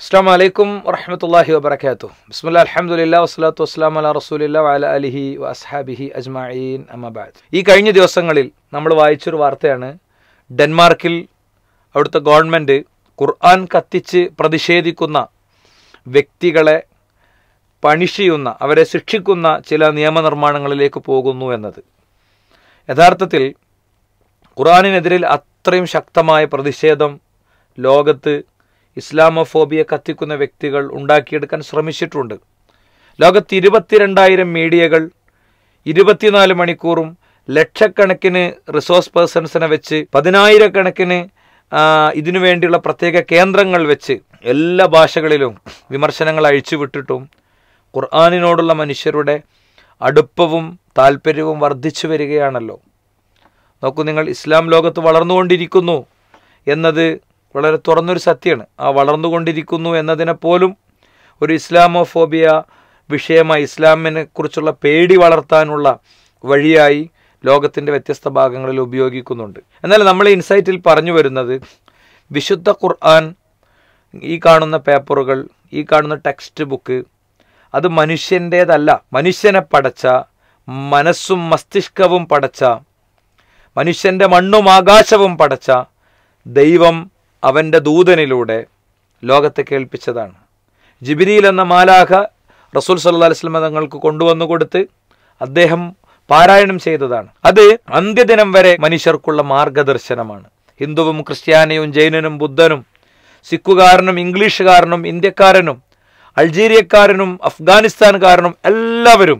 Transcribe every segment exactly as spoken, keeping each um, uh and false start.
അസ്സലാമു അലൈക്കും വറഹ്മത്തുള്ളാഹി വബറകാതുഹു. ബിസ്മില്ലാഹിൽ അൽഹംദുലില്ലാഹി വസ്സലാത്തു വസ്സലാമു അലാ റസൂലില്ലാഹി വഅലാ ആലിഹി വഅസ്ഹാബിഹി അജ്മഈൻ അമ്മാ ബഅദ്. ഈ കഴിഞ്ഞ ദിവസങ്ങളിൽ നമ്മൾ വായിച്ചൊരു വാർത്തയാണ്. ഡെൻമാർക്കിൽ അവിടുത്തെ ഗവൺമെൻറ് ഖുർആൻ കത്തിച്ച് പ്രതിഷേധിക്കുന്ന വ്യക്തികളെ പണിഷ് ചെയ്യുന്ന, അവരെ ശിക്ഷിക്കുന്ന ചില നിയമനിർമ്മാണങ്ങളിലേക്ക് പോകുന്നു എന്നത്. യഥാർത്ഥത്തിൽ ഖുർആനിനെതിരിൽ അത്രയും ശക്തമായ പ്രതിഷേധം ലോകത്ത് ഇസ്ലാമോഫോബിയ കത്തിക്കുന്ന വ്യക്തികൾ ഉണ്ടാക്കിയെടുക്കാൻ ശ്രമിച്ചിട്ടുണ്ട്. ലോകത്ത് ഇരുപത്തിരണ്ടായിരം മീഡിയകൾ ഇരുപത്തിനാല് മണിക്കൂറും ലക്ഷക്കണക്കിന് റിസോഴ്സ് പേഴ്സൺസിനെ വെച്ച് പതിനായിരക്കണക്കിന് ഇതിനു വേണ്ടിയുള്ള പ്രത്യേക കേന്ദ്രങ്ങൾ വെച്ച് എല്ലാ ഭാഷകളിലും വിമർശനങ്ങൾ അഴിച്ചുവിട്ടിട്ടും ഖുർആനിനോടുള്ള മനുഷ്യരുടെ അടുപ്പവും താല്പര്യവും വർദ്ധിച്ചു വരികയാണല്ലോ. നോക്കൂ, നിങ്ങൾ ഇസ്ലാം ലോകത്ത് വളർന്നുകൊണ്ടിരിക്കുന്നു എന്നത് വളരെ തുറന്നൊരു സത്യമാണ്. ആ വളർന്നുകൊണ്ടിരിക്കുന്നു എന്നതിനെ പോലും ഒരു ഇസ്ലാമോഫോബിയ വിഷയമായി, ഇസ്ലാമിനെ കുറിച്ചുള്ള പേടി വളർത്താനുള്ള വഴിയായി ലോകത്തിൻ്റെ വ്യത്യസ്ത ഭാഗങ്ങളിൽ ഉപയോഗിക്കുന്നുണ്ട്. എന്നാൽ നമ്മൾ ഇൻസൈറ്റിൽ പറഞ്ഞു വരുന്നത്, വിശുദ്ധ ഖുർആൻ, ഈ കാണുന്ന പേപ്പറുകൾ, ഈ കാണുന്ന ടെക്സ്റ്റ് ബുക്ക്, അത് മനുഷ്യൻ്റേതല്ല. മനുഷ്യനെ പടച്ച, മനസ്സും മസ്തിഷ്കവും പടച്ച, മനുഷ്യൻ്റെ മണ്ണും ആകാശവും പടച്ച ദൈവം അവൻ്റെ ദൂതനിലൂടെ ലോകത്തെ കേൾപ്പിച്ചതാണ്. ജിബ്രീൽ എന്ന മാലാഖ റസൂൽ സല്ലല്ലാഹു അലൈഹി വസല്ലം തങ്ങൾക്ക് കൊണ്ടുവന്നു കൊടുത്ത് അദ്ദേഹം പാരായണം ചെയ്തതാണ്. അത് അന്ത്യദിനം വരെ മനുഷ്യർക്കുള്ള മാർഗദർശനമാണ്. ഹിന്ദുവും ക്രിസ്ത്യാനിയും ജൈനനും ബുദ്ധനും സിഖുകാരനും ഇംഗ്ലീഷുകാരനും ഇന്ത്യക്കാരനും അൾജീരിയക്കാരനും അഫ്ഗാനിസ്ഥാൻകാരനും എല്ലാവരും,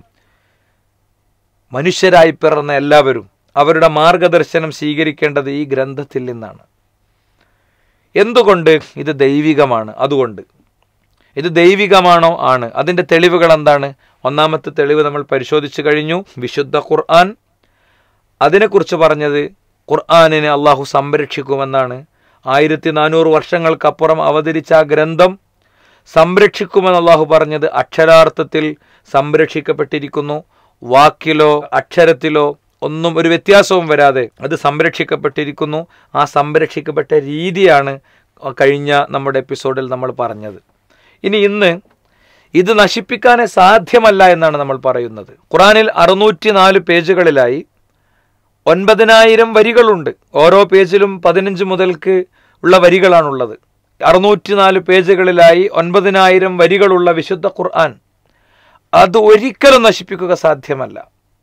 മനുഷ്യരായി പിറന്ന എല്ലാവരും അവരുടെ മാർഗദർശനം സ്വീകരിക്കേണ്ടത് ഈ ഗ്രന്ഥത്തിൽ നിന്നാണ്. എന്തുകൊണ്ട്? ഇത് ദൈവികമാണ്. അതുകൊണ്ട് ഇത് ദൈവികമാണോ? ആണ്. അതിൻ്റെ തെളിവുകൾ എന്താണ്? ഒന്നാമത്തെ തെളിവ് നമ്മൾ പരിശോധിച്ചു കഴിഞ്ഞു. വിശുദ്ധ ഖുർആൻ അതിനെക്കുറിച്ച് പറഞ്ഞത് ഖുർആനിനെ അള്ളാഹു സംരക്ഷിക്കുമെന്നാണ്. ആയിരത്തി നാനൂറ് വർഷങ്ങൾക്കപ്പുറം അവതരിച്ച ആ ഗ്രന്ഥം സംരക്ഷിക്കുമെന്ന് അള്ളാഹു പറഞ്ഞത് അക്ഷരാർത്ഥത്തിൽ സംരക്ഷിക്കപ്പെട്ടിരിക്കുന്നു. വാക്കിലോ അക്ഷരത്തിലോ ഒന്നും ഒരു വ്യത്യാസവും വരാതെ അത് സംരക്ഷിക്കപ്പെട്ടിരിക്കുന്നു. ആ സംരക്ഷിക്കപ്പെട്ട രീതിയാണ് കഴിഞ്ഞ നമ്മുടെ എപ്പിസോഡിൽ നമ്മൾ പറഞ്ഞത്. ഇനി ഇന്ന് ഇത് നശിപ്പിക്കാനേ സാധ്യമല്ല എന്നാണ് നമ്മൾ പറയുന്നത്. ഖുറാനിൽ അറുന്നൂറ്റി നാല് പേജുകളിലായി ഒൻപതിനായിരം വരികളുണ്ട്. ഓരോ പേജിലും പതിനഞ്ച് മുതൽക്ക് ഉള്ള വരികളാണുള്ളത്. അറുന്നൂറ്റി നാല് പേജുകളിലായി ഒൻപതിനായിരം വരികളുള്ള വിശുദ്ധ ഖുർആൻ, അത് ഒരിക്കലും നശിപ്പിക്കുക സാധ്യമല്ല.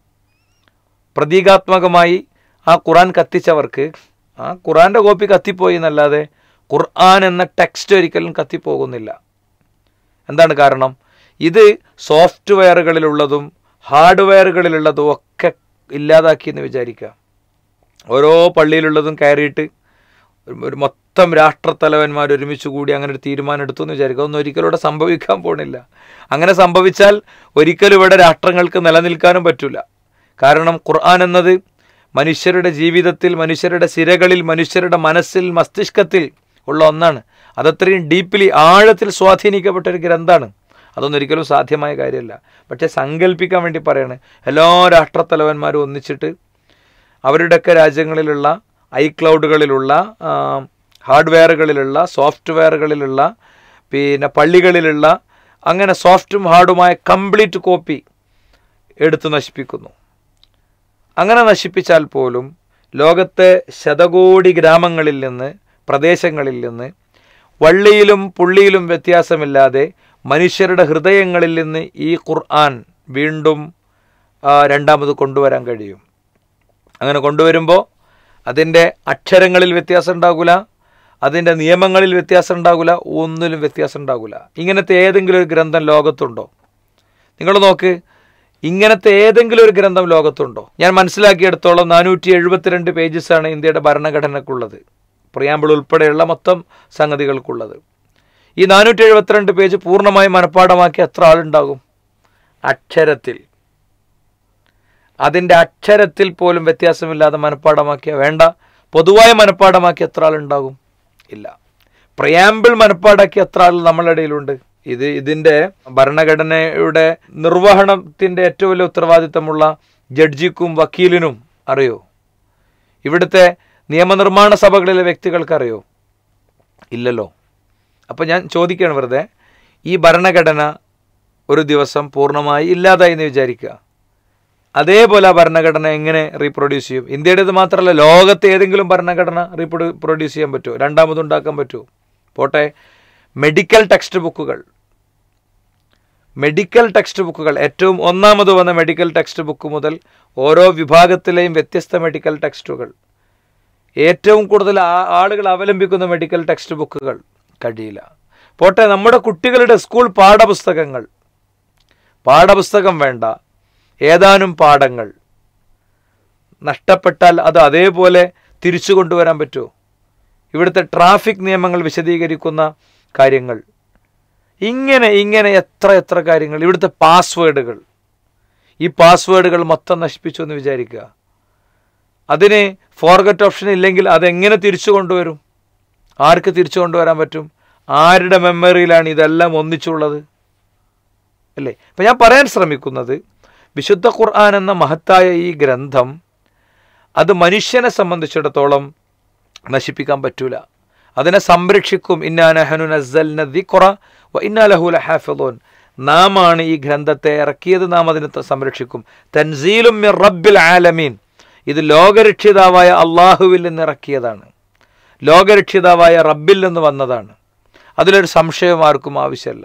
പ്രതീകാത്മകമായി ആ ഖുർആൻ കത്തിച്ചവർക്ക് ആ ഖുർആൻ്റെ കോപ്പി കത്തിപ്പോയി എന്നല്ലാതെ ഖുർആൻ എന്ന ടെക്സ്റ്റ് ഒരിക്കലും കത്തിപ്പോകുന്നില്ല. എന്താണ് കാരണം? ഇത് സോഫ്റ്റ്വെയറുകളിലുള്ളതും ഹാർഡ്വെയറുകളിലുള്ളതും ഒക്കെ ഇല്ലാതാക്കിയെന്ന് വിചാരിക്കുക. ഓരോ പള്ളിയിലുള്ളതും കയറിയിട്ട് ഒരു മൊത്തം രാഷ്ട്രത്തലവന്മാർ ഒരുമിച്ച് കൂടി അങ്ങനെ ഒരു തീരുമാനം എടുത്തു എന്ന് വിചാരിക്കുക. ഒന്നും ഒരിക്കലും ഇവിടെ സംഭവിക്കാൻ പോണില്ല. അങ്ങനെ സംഭവിച്ചാൽ ഒരിക്കലും ഇവിടെ രാഷ്ട്രങ്ങൾക്ക് നിലനിൽക്കാനും പറ്റില്ല. കാരണം ഖുർആൻ എന്നത് മനുഷ്യരുടെ ജീവിതത്തിൽ, മനുഷ്യരുടെ സിരകളിൽ, മനുഷ്യരുടെ മനസ്സിൽ, മസ്തിഷ്കത്തിൽ ഉള്ള ഒന്നാണ്. അതത്രയും ഡീപ്ലി, ആഴത്തിൽ സ്വാധീനിക്കപ്പെട്ടൊരു ഗ്രന്ഥമാണ്. അതൊന്നും ഒരിക്കലും സാധ്യമായ കാര്യമല്ല. പക്ഷേ സങ്കല്പിക്കാൻ വേണ്ടി പറയാണ്, എല്ലാ രാഷ്ട്രത്തലവന്മാരും ഒന്നിച്ചിട്ട് അവരുടെയൊക്കെ രാജ്യങ്ങളിലുള്ള ഐക്ലൗഡുകളിലുള്ള ഹാർഡ്വെയറുകളിലുള്ള സോഫ്റ്റ്വെയറുകളിലുള്ള പിന്നെ പള്ളികളിലുള്ള അങ്ങനെ സോഫ്റ്റും ഹാർഡുമായ കംപ്ലീറ്റ് കോപ്പി എടുത്ത് നശിപ്പിക്കുന്നു. അങ്ങനെ നശിപ്പിച്ചാൽ പോലും ലോകത്തെ ശതകോടി ഗ്രാമങ്ങളിൽ നിന്ന്, പ്രദേശങ്ങളിൽ നിന്ന് വള്ളിയിലും പുള്ളിയിലും വ്യത്യാസമില്ലാതെ മനുഷ്യരുടെ ഹൃദയങ്ങളിൽ നിന്ന് ഈ ഖുർആൻ വീണ്ടും രണ്ടാമത് കൊണ്ടുവരാൻ കഴിയും. അങ്ങനെ കൊണ്ടുവരുമ്പോൾ അതിൻ്റെ അക്ഷരങ്ങളിൽ വ്യത്യാസം ഉണ്ടാകില്ല, അതിൻ്റെ നിയമങ്ങളിൽ വ്യത്യാസം ഉണ്ടാകില്ല, ഒന്നിലും വ്യത്യാസം ഉണ്ടാകില്ല. ഇങ്ങനത്തെ ഏതെങ്കിലും ഒരു ഗ്രന്ഥം ലോകത്തുണ്ടോ? നിങ്ങൾ നോക്ക്, ഇങ്ങനത്തെ ഏതെങ്കിലും ഒരു ഗ്രന്ഥം ലോകത്തുണ്ടോ? ഞാൻ മനസ്സിലാക്കിയെടുത്തോളം നാനൂറ്റി എഴുപത്തിരണ്ട് പേജസാണ് ഇന്ത്യയുടെ ഭരണഘടനക്കുള്ളത്, പ്രിയാമ്പിൾ ഉൾപ്പെടെയുള്ള മൊത്തം സംഗതികൾക്കുള്ളത്. ഈ നാനൂറ്റി എഴുപത്തിരണ്ട് പേജ് പൂർണ്ണമായി മനഃപ്പാഠമാക്കി എത്ര ആളുണ്ടാകും? അക്ഷരത്തിൽ, അതിൻ്റെ അക്ഷരത്തിൽ പോലും വ്യത്യാസമില്ലാതെ മനഃപ്പാഠമാക്കിയ, വേണ്ട പൊതുവായ മനഃപ്പാഠമാക്കി എത്ര ആളുണ്ടാകും? ഇല്ല. പ്രിയാമ്പിൾ മനഃപ്പാടാക്കി എത്ര ആൾ നമ്മളുടെ ഇടയിലുണ്ട്? ഇത് ഇതിൻ്റെ ഭരണഘടനയുടെ നിർവഹണത്തിൻ്റെ ഏറ്റവും വലിയ ഉത്തരവാദിത്തമുള്ള ജഡ്ജിക്കും വക്കീലിനും അറിയോ? ഇവിടുത്തെ നിയമനിർമ്മാണ സഭകളിലെ വ്യക്തികൾക്കറിയോ? ഇല്ലല്ലോ. അപ്പോൾ ഞാൻ ചോദിക്കുകയാണ് വെറുതെ, ഈ ഭരണഘടന ഒരു ദിവസം പൂർണ്ണമായി ഇല്ലാതായി എന്ന് വിചാരിക്കുക, അതേപോലെ ആ ഭരണഘടന എങ്ങനെ റീപ്രൊഡ്യൂസ് ചെയ്യും? ഇന്ത്യയുടേത് മാത്രമല്ല, ലോകത്തെ ഏതെങ്കിലും ഭരണഘടന റീപ്രൊഡ്യൂ പ്രൊഡ്യൂസ് ചെയ്യാൻ പറ്റുമോ? രണ്ടാമതുണ്ടാക്കാൻ പറ്റുമോ? പോട്ടെ, മെഡിക്കൽ ടെക്സ്റ്റ് ബുക്കുകൾ മെഡിക്കൽ ടെക്സ്റ്റ് ബുക്കുകൾ ഏറ്റവും ഒന്നാമത് വന്ന മെഡിക്കൽ ടെക്സ്റ്റ് ബുക്ക് മുതൽ ഓരോ വിഭാഗത്തിലെയും വ്യത്യസ്ത മെഡിക്കൽ ടെക്സ്റ്റുകൾ, ഏറ്റവും കൂടുതൽ ആളുകൾ അവലംബിക്കുന്ന മെഡിക്കൽ ടെക്സ്റ്റ് ബുക്കുകൾ കഴിയില്ല. പോട്ടെ, നമ്മുടെ കുട്ടികളുടെ സ്കൂൾ പാഠപുസ്തകങ്ങൾ, പാഠപുസ്തകം വേണ്ട, ഏതാനും പാഠങ്ങൾ നഷ്ടപ്പെട്ടാൽ അത് അതേപോലെ തിരിച്ചു കൊണ്ടുവരാൻ പറ്റുമോ? ഇവിടുത്തെ ട്രാഫിക് നിയമങ്ങൾ വിശദീകരിക്കുന്ന കാര്യങ്ങൾ, ഇങ്ങനെ ഇങ്ങനെ എത്ര എത്ര കാര്യങ്ങൾ. ഇവിടുത്തെ പാസ്വേഡുകൾ, ഈ പാസ്വേഡുകൾ മൊത്തം നശിപ്പിച്ചു എന്ന് വിചാരിക്കുക. അതിന് ഫോർഗറ്റ് ഓപ്ഷൻ ഇല്ലെങ്കിൽ അതെങ്ങനെ തിരിച്ചു കൊണ്ടുവരും? ആർക്ക് തിരിച്ചു കൊണ്ടുവരാൻ പറ്റും? ആരുടെ മെമ്മറിയിലാണ് ഇതെല്ലാം ഒന്നിച്ചുള്ളത്? അല്ലേ? അപ്പം ഞാൻ പറയാൻ ശ്രമിക്കുന്നത്, വിശുദ്ധ ഖുർആൻ എന്ന മഹത്തായ ഈ ഗ്രന്ഥം അത് മനുഷ്യനെ സംബന്ധിച്ചിടത്തോളം നശിപ്പിക്കാൻ പറ്റൂല. അതിനെ സംരക്ഷിക്കും. ഇന്നാ നഹ്നു നസ്സൽന ദിക്റ വ ഇന്നാ ലഹു ലഹാഫിളൂൻ. നാം ആണ് ഈ ഗ്രന്ഥത്തെ ഇറക്കിയത്, നാം അതിനെ സംരക്ഷിക്കും. തൻസീലും മിർ റബ്ബിൽ ആലമീൻ. ഇത് ലോകരക്ഷിതാവായ അള്ളാഹുവിൽ നിന്ന് ഇറക്കിയതാണ്, ലോകരക്ഷിതാവായ റബ്ബിൽ നിന്ന് വന്നതാണ്. അതിലൊരു സംശയം ആർക്കും ആവശ്യമല്ല.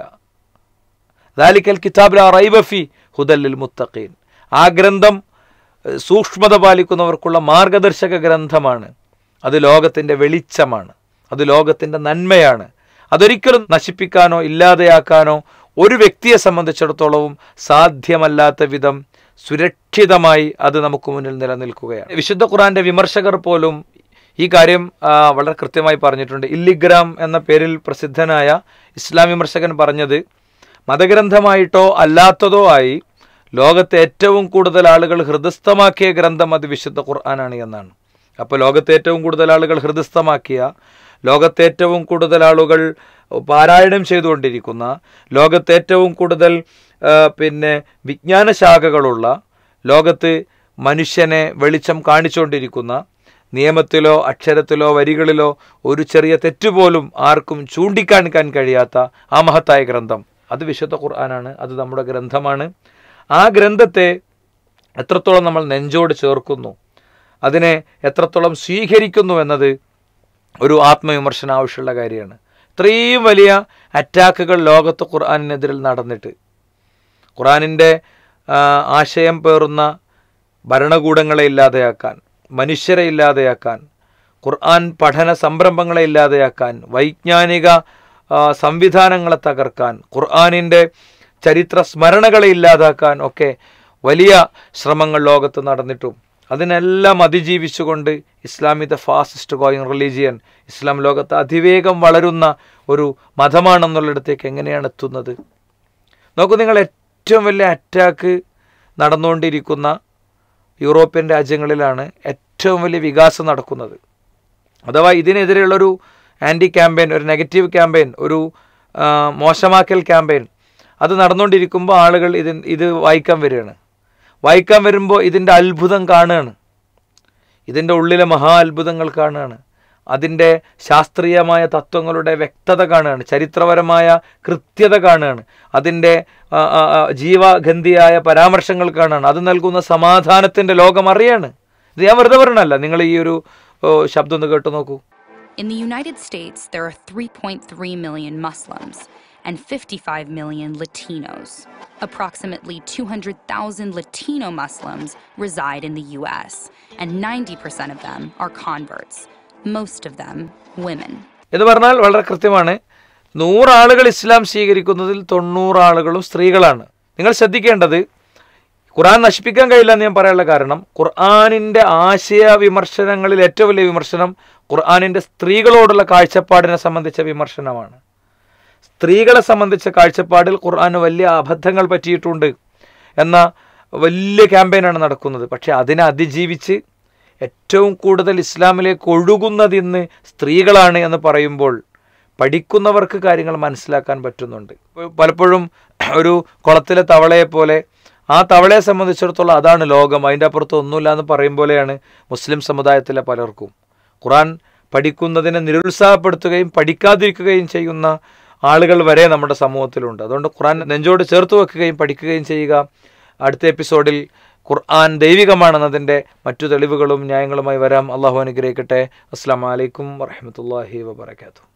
ദാലിക്കൽ കിതാബ് ലാ റൈബ ഫീ ഹുദൽ ലിൽ മുത്തഖീൻ. ആ ഗ്രന്ഥം സൂക്ഷ്മത പാലിക്കുന്നവർക്കുള്ള മാർഗദർശക ഗ്രന്ഥമാണ്. അത് ലോകത്തിൻ്റെ വെളിച്ചമാണ്, അത് ലോകത്തിൻ്റെ നന്മയാണ്. അതൊരിക്കലും നശിപ്പിക്കാനോ ഇല്ലാതെയാക്കാനോ ഒരു വ്യക്തിയെ സംബന്ധിച്ചിടത്തോളവും സാധ്യമല്ലാത്ത വിധം സുരക്ഷിതമായി അത് നമുക്ക് മുന്നിൽ നിലനിൽക്കുകയാണ്. വിശുദ്ധ ഖുർആന്റെ വിമർശകർ പോലും ഈ കാര്യം വളരെ കൃത്യമായി പറഞ്ഞിട്ടുണ്ട്. ഇല്ലിഗ്രാം എന്ന പേരിൽ പ്രസിദ്ധനായ ഇസ്ലാം വിമർശകൻ പറഞ്ഞത്, മതഗ്രന്ഥമായിട്ടോ അല്ലാത്തതോ ആയി ലോകത്തെ ഏറ്റവും കൂടുതൽ ആളുകൾ ഹൃദയസ്ഥമാക്കിയ ഗ്രന്ഥം അത് വിശുദ്ധ ഖുർആനാണ് എന്നാണ്. അപ്പോൾ ലോകത്തെ ഏറ്റവും കൂടുതൽ ആളുകൾ ഹൃദയസ്ഥമാക്കിയ, ലോകത്തെ ഏറ്റവും കൂടുതൽ ആളുകൾ പാരായണം ചെയ്തുകൊണ്ടിരിക്കുന്ന, ലോകത്തെ ഏറ്റവും കൂടുതൽ പിന്നെ വിജ്ഞാന ശാഖകളുള്ള, ലോകത്ത് മനുഷ്യനെ വെളിച്ചം കാണിച്ചുകൊണ്ടിരിക്കുന്ന, നിയമത്തിലോ അക്ഷരത്തിലോ വരികളിലോ ഒരു ചെറിയ തെറ്റുപോലും ആർക്കും ചൂണ്ടിക്കാണിക്കാൻ കഴിയാത്ത ആ മഹത്തായ ഗ്രന്ഥം അത് വിശുദ്ധ ഖുർആനാണ്. അത് നമ്മുടെ ഗ്രന്ഥമാണ്. ആ ഗ്രന്ഥത്തെ എത്രത്തോളം നമ്മൾ നെഞ്ചോട് ചേർക്കുന്നു, അതിനെ എത്രത്തോളം സ്വീകരിക്കുന്നു എന്നത് ഒരു ആത്മവിമർശനം ആവശ്യമുള്ള കാര്യമാണ്. ഇത്രയും വലിയ അറ്റാക്കുകൾ ലോകത്ത് ഖുർആനിനെതിരിൽ നടന്നിട്ട്, ഖുർആനിൻ്റെ ആശയം പേറുന്ന ഭരണകൂടങ്ങളെ ഇല്ലാതെയാക്കാൻ, മനുഷ്യരെ ഇല്ലാതെയാക്കാൻ, ഖുർആൻ പഠന സംരംഭങ്ങളെ ഇല്ലാതെയാക്കാൻ, വൈജ്ഞാനിക സംവിധാനങ്ങളെ തകർക്കാൻ, ഖുർആനിൻ്റെ ചരിത്ര സ്മരണകളെ ഇല്ലാതാക്കാൻ ഒക്കെ വലിയ ശ്രമങ്ങൾ ലോകത്ത് നടന്നിട്ടും അതിനെല്ലാം അതിജീവിച്ചുകൊണ്ട് Islam is the fastest going religion, ഇസ്ലാം ലോകത്ത് അതിവേഗം വളരുന്ന ഒരു മതമാണെന്നുള്ളിടത്തേക്ക് എങ്ങനെയാണ് എത്തുന്നത്? നോക്കൂ, നിങ്ങൾ ഏറ്റവും വലിയ അറ്റാക്ക് നടന്നുകൊണ്ടിരിക്കുന്ന യൂറോപ്യൻ രാജ്യങ്ങളിലാണ് ഏറ്റവും വലിയ വികാസം നടക്കുന്നത്. അഥവാ ഇതിനെതിരെയുള്ളൊരു ആൻറ്റി ക്യാമ്പയിൻ, ഒരു നെഗറ്റീവ് ക്യാമ്പയിൻ, ഒരു മോശമാക്കൽ ക്യാമ്പയിൻ അത് നടന്നുകൊണ്ടിരിക്കുമ്പോൾ ആളുകൾ ഇത് ഇത് വായിക്കാൻ വരികയാണ്. വായിക്കാൻ വരുമ്പോൾ ഇതിൻ്റെ അത്ഭുതം കാണുകയാണ്, ഇതിൻ്റെ ഉള്ളിലെ മഹാ അത്ഭുതങ്ങൾ കാണുകയാണ്, അതിൻ്റെ ശാസ്ത്രീയമായ തത്വങ്ങളുടെ വ്യക്തത കാണുകയാണ്, ചരിത്രപരമായ കൃത്യത കാണുകയാണ്, അതിൻ്റെ ജീവഗന്ധിയായ പരാമർശങ്ങൾ കാണുകയാണ്, അത് നൽകുന്ന സമാധാനത്തിൻ്റെ ലോകം അറിയാണ്. ഇത് ഞാൻ വെറുതെ പറയണല്ല, നിങ്ങൾ ഈ ഒരു ശബ്ദം ഒന്ന് കേട്ടു നോക്കൂ. In the United States, there are three point three million Muslims and fifty-five million Latinos. Approximately two hundred thousand Latino Muslims reside in the U S, and ninety percent of them are converts, most of them women. എന്ന് പറഞ്ഞാൽ വളരെ കൃത്യമാണ്. നൂറ് ആളുകൾ ഇസ്ലാം സ്വീകരിക്കുന്നതിൽ തൊണ്ണൂറ് ആളുകളും സ്ത്രീകളാണ്. നിങ്ങൾ ശ്രദ്ധിക്കേണ്ടത്, ഖുർആൻ നശിപ്പിക്കാൻ കഴിയില്ല എന്ന് ഞാൻ പറയാനുള്ള കാരണം, ഖുർആനിൻ്റെ ആശയ വിമർശനങ്ങളിൽ ഏറ്റവും വലിയ വിമർശനം ഖുർആനിൻ്റെ സ്ത്രീകളോടുള്ള കാഴ്ചപ്പാടിനെ സംബന്ധിച്ച വിമർശനമാണ്. സ്ത്രീകളെ സംബന്ധിച്ച കാഴ്ചപ്പാടിൽ ഖുർആന് വലിയ അബദ്ധങ്ങൾ പറ്റിയിട്ടുണ്ട് എന്ന വലിയ ക്യാമ്പയിനാണ് നടക്കുന്നത്. പക്ഷേ അതിനെ അതിജീവിച്ച് ഏറ്റവും കൂടുതൽ ഇസ്ലാമിലേക്ക് ഒഴുകുന്നത് ഇന്ന് സ്ത്രീകളാണ് എന്ന് പറയുമ്പോൾ പഠിക്കുന്നവർക്ക് കാര്യങ്ങൾ മനസ്സിലാക്കാൻ പറ്റുന്നുണ്ട്. പലപ്പോഴും ഒരു കുളത്തിലെ തവളയെപ്പോലെ ആ തവളയെ സംബന്ധിച്ചിടത്തോളം അതാണ് ലോകം, അതിൻ്റെ അപ്പുറത്ത് ഒന്നുമില്ല എന്ന് പറയും പോലെയാണ് മുസ്ലിം സമുദായത്തിലെ പലർക്കും. ഖുർആൻ പഠിക്കുന്നതിനെ നിരുത്സാഹപ്പെടുത്തുകയും പഠിക്കാതിരിക്കുകയും ചെയ്യുന്ന ആളുകൾ വരെ നമ്മുടെ സമൂഹത്തിലുണ്ട്. അതുകൊണ്ട് ഖുർആൻ നെഞ്ചോട് ചേർത്ത് വെക്കുകയും പഠിക്കുകയും ചെയ്യുക. അടുത്ത എപ്പിസോഡിൽ ഖുർആൻ ദൈവികമാണെന്നതിൻ്റെ മറ്റു തെളിവുകളും ന്യായങ്ങളുമായി വരാം. അള്ളാഹു അനുഗ്രഹിക്കട്ടെ. അസ്സലാമു അലൈക്കും വറഹ്മത്തുള്ളാഹി വബറകാതുഹു.